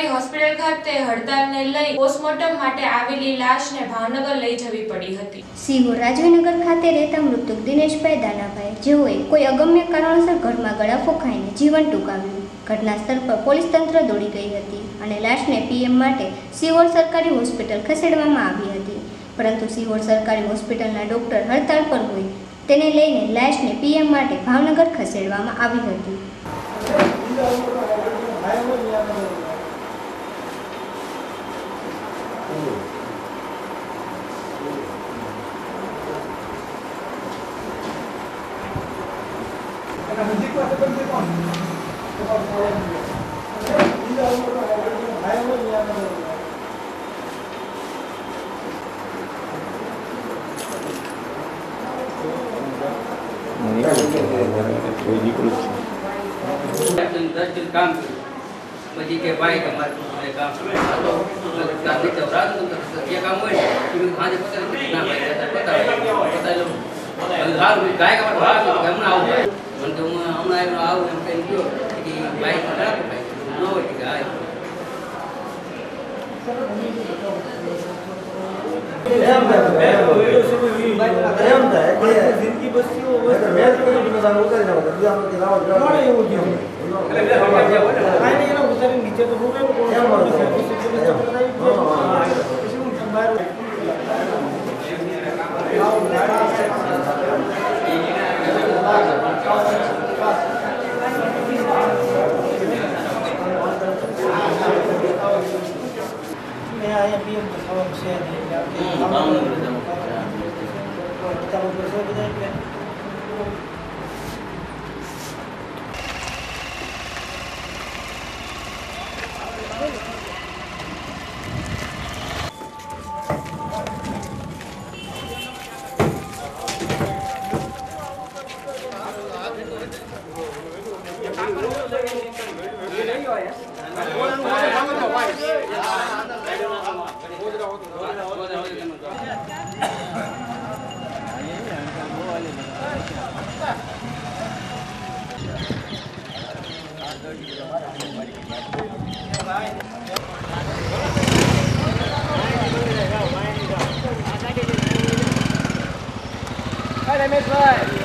સરકારી હોસ્પિટલ ખાતે હડતાલને લઈ પોસ્ટમોર્ટમ માટે આવેલી લાશને ભાવનગર લઈ જવી પડી હતી। સિહોર રાજવીનગર ખાતે રહેતા મૃતક દિનેશભાઈ દાનાભાઈ, જેઓએ કોઈ અગમ્ય કારણોસર ઘરમાં ગળાફો ખાઈને જીવન ટૂંકાવ્યું, ઘટના સ્થળ પર પોલીસ તંત્ર દોડી ગઈ હતી અને લાશને પીએમ માટે સિહોર સરકારી હોસ્પિટલ ખસેડવામાં આવી હતી, પરંતુ સિહોર સરકારી હોસ્પિટલના ડોક્ટર હડતાળ પર હોય તેને લઈને લાશને પીએમ માટે ભાવનગર ખસેડવામાં આવી હતી। काम પછી કે ભાઈ તમારે કામ ये काम હોય કે હાજે પતા ના ભાઈ પતા હાલ ગાય का बात हमने आओ मन तो हमने आओ हम कहीं क्यों कि भाई खराब भाई नो कि गाय जिंदगी बस्ती हो मैं तो मजा होता है ना दिया हम दिलाओ कौन है वो क्यों आई नहीं ना उधर नीचे तो रूम है वो मैं आया पीएम को सब से Rमेश भाई